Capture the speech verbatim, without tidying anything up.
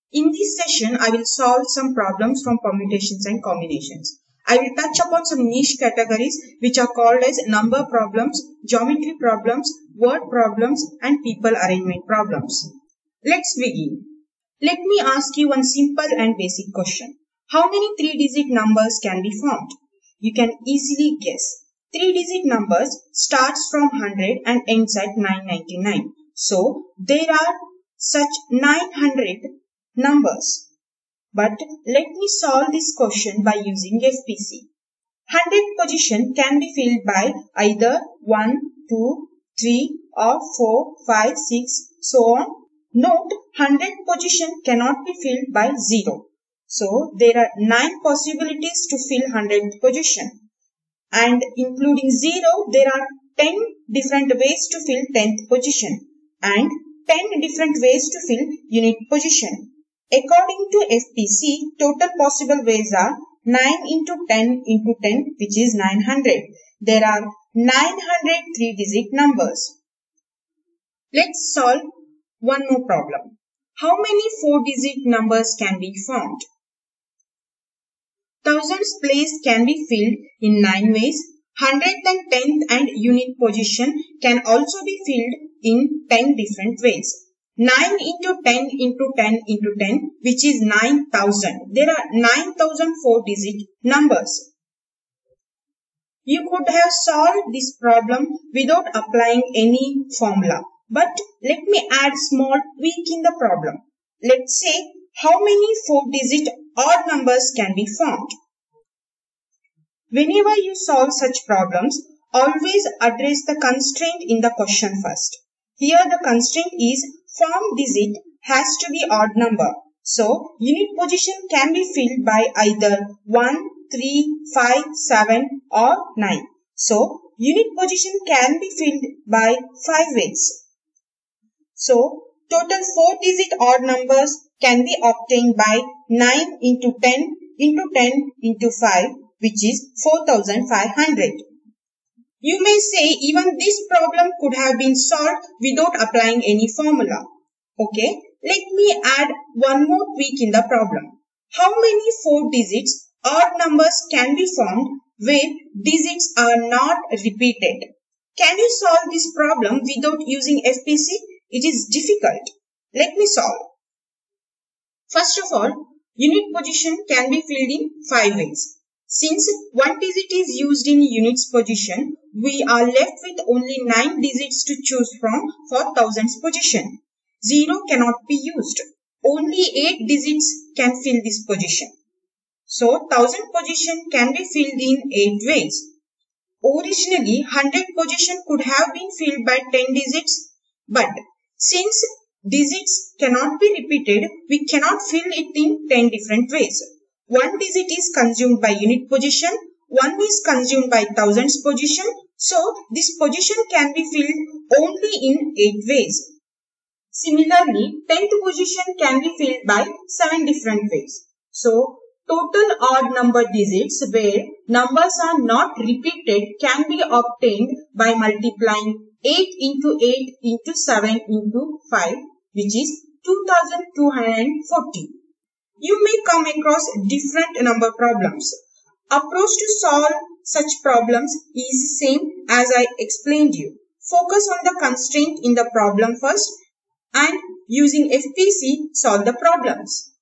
In this session, I will solve some problems from permutations and combinations. I will touch upon some niche categories which are called as number problems, geometry problems, word problems, and people arrangement problems. Let's begin. Let me ask you one simple and basic question. How many three-digit numbers can be formed? You can easily guess. Three-digit numbers starts from one hundred and ends at nine ninety-nine. So, there are such nine hundred numbers. But let me solve this question by using F P C. one hundred position can be filled by either one, two, three or four, five, six, so on. Note, one hundred position cannot be filled by zero. So, there are nine possibilities to fill one hundredth position. And including zero, there are ten different ways to fill tenth position. And ten different ways to fill unit position. According to F P C, total possible ways are nine into ten into ten, which is nine hundred. There are nine hundred three-digit numbers. Let's solve one more problem. How many four-digit numbers can be formed? Thousands place can be filled in nine ways. Hundredth and tenth and unit position can also be filled in ten different ways. nine into ten into ten into ten, which is nine thousand. There are nine thousand four-digit numbers. You could have solved this problem without applying any formula. But let me add small tweak in the problem. Let's say how many four-digit odd numbers can be formed. Whenever you solve such problems, always address the constraint in the question first. Here the constraint is formed digit has to be odd number. So, unit position can be filled by either one, three, five, seven or nine. So, unit position can be filled by five ways. So, total four-digit odd numbers can be obtained by nine into ten into ten into five, which is four thousand five hundred. You may say even this problem could have been solved without applying any formula. Okay, let me add one more tweak in the problem. How many four digits odd numbers can be formed where digits are not repeated? Can you solve this problem without using F P C? It is difficult. Let me solve. First of all, unit position can be filled in five ways. Since one digit is used in units position, we are left with only nine digits to choose from for thousands position. Zero cannot be used. Only eight digits can fill this position. So, thousand position can be filled in eight ways. Originally, one hundred position could have been filled by ten digits, but since digits cannot be repeated, we cannot fill it in ten different ways. One digit is consumed by unit position, one is consumed by thousands position, so this position can be filled only in eight ways. Similarly, tenth position can be filled by seven different ways. So, total odd number digits where numbers are not repeated can be obtained by multiplying eight into eight into seven into five, which is two thousand two hundred forty. You may come across different number problems. Approach to solve such problems is same as I explained you. Focus on the constraint in the problem first and using F P C solve the problems.